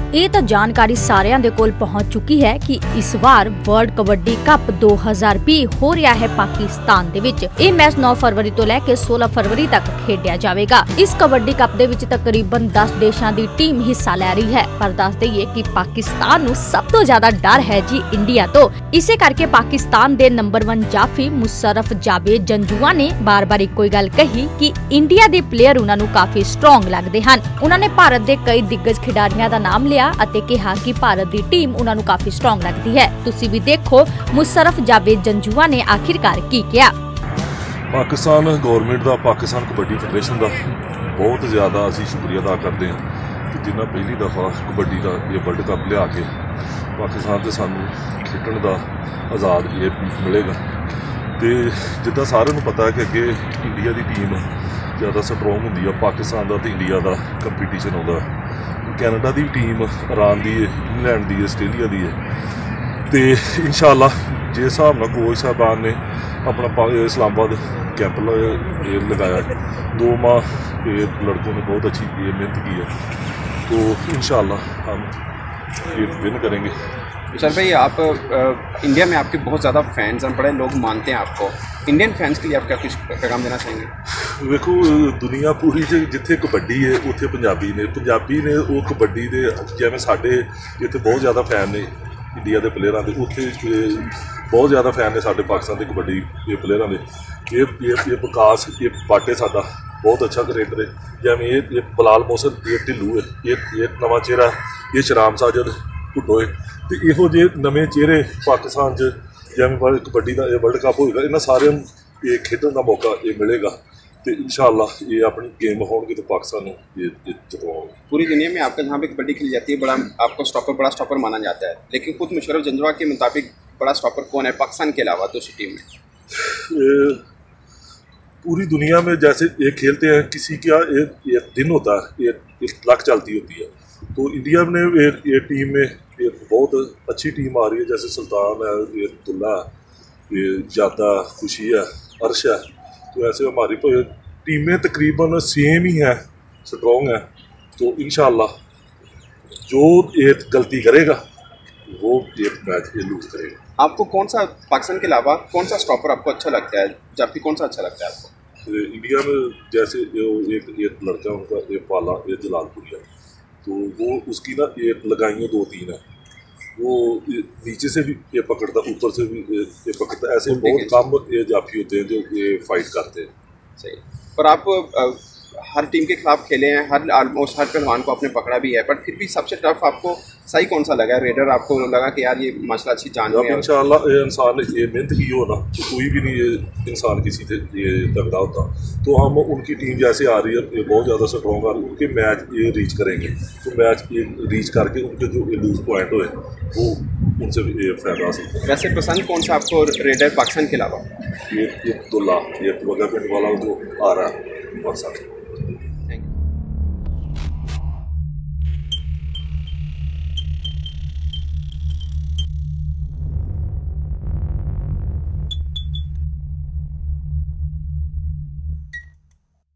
ਇਹ ਤਾਂ ਜਾਣਕਾਰੀ ਸਾਰਿਆਂ ਦੇ ਕੋਲ ਪਹੁੰਚ ਚੁੱਕੀ ਹੈ ਕਿ ਇਸ ਵਾਰ ਵਰਲਡ ਕਬੱਡੀ ਕੱਪ 2020 ਹੋ ਰਿਹਾ ਹੈ ਪਾਕਿਸਤਾਨ ਦੇ ਵਿੱਚ। ਇਹ ਮੈਚ 9 ਫਰਵਰੀ ਤੋਂ ਲੈ ਕੇ 16 ਫਰਵਰੀ ਤੱਕ ਖੇਡਿਆ ਜਾਵੇਗਾ। ਇਸ ਕਬੱਡੀ ਕੱਪ ਦੇ ਵਿੱਚ ਤਕਰੀਬਨ 10 ਦੇਸ਼ਾਂ ਦੀ ਟੀਮ ਹਿੱਸਾ ਲੈ ਰਹੀ ਹੈ। ਪਰ ਦੱਸ ਦਈਏ ਕਿ ਪਾਕਿਸਤਾਨ ਨੂੰ ਸਭ ਤੋਂ ਜ਼ਿਆਦਾ ਡਰ ਹੈ ਜੀ ਇੰਡੀਆ ਤੋਂ। ਇਸੇ ਕਰਕੇ ਪਾਕਿਸਤਾਨ ਦੇ ਨੰਬਰ 1 ਜਾਫੀ ਮੁਸ਼ਰਫ ਜਾਵੇਦ ਜੰਜੂਆ ਨੇ ਬਾਰ-ਬਾਰ ਇੱਕੋ ਹੀ ਗੱਲ ਕਹੀ ਕਿ ਇੰਡੀਆ ਦੇ ਪਲੇਅਰ ਉਹਨਾਂ ਨੂੰ ਕਾਫੀ ਸਟਰੋਂਗ ਲੱਗਦੇ ਹਨ। ਉਹਨਾਂ ਨੇ ਭਾਰਤ ਦੇ ਕਈ ਦਿੱਗਜ ਖਿਡਾਰੀਆਂ ਦਾ ਨਾਮ ਲਿਆ ਅਤੇ ਕਿਹਾ ਕਿ ਭਾਰਤ ਦੀ ਟੀਮ ਉਹਨਾਂ ਨੂੰ ਕਾਫੀ ਸਟਰੋਂਗ ਲੱਗਦੀ ਹੈ। ਤੁਸੀਂ ਵੀ ਦੇਖੋ ਮੁਸ਼ਰਫ ਜਾਵੇਦ ਜੰਜੂਆ ਨੇ ਆਖਿਰਕਾਰ ਕੀ ਕਿਹਾ। पाकिस्तान गौरमेंट का, पाकिस्तान कबड्डी फेडरेशन का बहुत ज़्यादा असी शुक्रिया अदा करते हैं कि जिन्हें पहली दफ़ा कबड्डी का ये वर्ल्ड कप लिया के पाकिस्तान से सानू खेडण का आज़ाद ये मिलेगा। तो जिदा सारे पता है कि अगे इंडिया की टीम ज़्यादा स्ट्रोंग होंगी है। पाकिस्तान का तो इंडिया का कंपीटीशन होता है। कैनेडा की टीम ईरान की, इंग्लैंड की, आस्ट्रेलिया की है। तो इंशाअल्लाह जिस हिसाब नाल कोच साहबान ने अपना इस्लामाबाद कैंप लगाया, 2 माह ये लड़कों ने बहुत अच्छी मेहनत की है। तो इंशाअल्लाह हम ये विन करेंगे। विशाल भाई, आप इंडिया में आपके बहुत ज़्यादा फैंस हैं, बड़े लोग मानते हैं आपको। इंडियन फैंस के लिए आप क्या कुछ पैगाम देना चाहेंगे? देखो, दुनिया पूरी जिथे कबड्डी है उत्थे पंजाबी ने वो कबड्डी के जिवें साडे इत्थे बहुत ज़्यादा फैन ने इंडिया के प्लेयरों के, उत्थे बहुत ज़्यादा फैन ने साडे पाकिस्तान के कबड्डी के प्लेयरों के। ये विकास, ये बाटे साडा बहुत अच्छा क्रिकेटर है। जिवें ये बिलाल मोहसिन, ये ढिल्लू है, ये नवा चेहरा, ये शराम साजिद भुट्टो है। तो इहो जे नवे चेहरे पाकिस्तान जिवें कबड्डी का वर्ल्ड कप होएगा, इन्हां सारिਆਂ ये खेडण का मौका ये मिलेगा। तो इंशाअल्लाह ये अपनी गेम होंगे तो पाकिस्तान ये जितवाओगे। पूरी दुनिया में आपके जहाँ पे कबड्डी खेली जाती है, बड़ा आपको बड़ा स्टॉपर माना जाता है, लेकिन खुद मुशर्रफ जंजूआ के मुताबिक बड़ा स्टॉपर कौन है पाकिस्तान के अलावा दूसरी टीम में? पूरी दुनिया में जैसे ये खेलते हैं, किसी का ये दिन होता है, ये लक चलती होती है। तो इंडिया में ये टीम में ये बहुत अच्छी टीम आ रही है। जैसे सुल्तान है, ये अब्दुल्ला, ये जादा, खुशी है, अर्श है। तो ऐसे हमारी टीमें तकरीबन सेम ही हैं, स्ट्रॉन्ग है। तो इंशाअल्लाह जो एक गलती करेगा वो एक मैच ये लूज करेगा। आपको कौन सा पाकिस्तान के अलावा कौन सा स्टॉपर आपको अच्छा लगता है, जबकि कौन सा अच्छा लगता है आपको? इंडिया में जैसे एक लड़का उनका ये पाला, ये जलालपुरिया, तो वो उसकी ना ये लगाइयाँ 2-3 है। वो नीचे से भी ये पकड़ता, ऊपर से भी ये पकड़ता। ऐसे बहुत कम ये जाफी होते हैं जो ये फाइट करते हैं। सही। पर आप हर टीम के खिलाफ खेले हैं, ऑलमोस्ट हर पहलवान को आपने पकड़ा भी है, पर फिर भी सबसे टफ आपको सही कौन सा लगा? रेडर आपको लगा कि यार ये माशाल्लाह अच्छी जान है? इंशाअल्लाह ये इंसान ने ये मेहनत की हो ना, तो कोई भी नहीं ये इंसान किसी से ये तगड़ा होता। तो हम उनकी टीम जैसे आ रही है, ये बहुत ज़्यादा स्ट्रॉन्ग आ रही है, उनके मैच ये रीच करेंगे। तो मैच ये रीच करके उनके जो ये लूज पॉइंट हुए वो उनसे ये फ़ायदा हासिल। वैसे पसंद कौन सा आपको रेडर पाकिस्तान के अलावा? ये अब्दुल्ला, ये वगैरह वाला जो आ रहा है पाकिस्तान।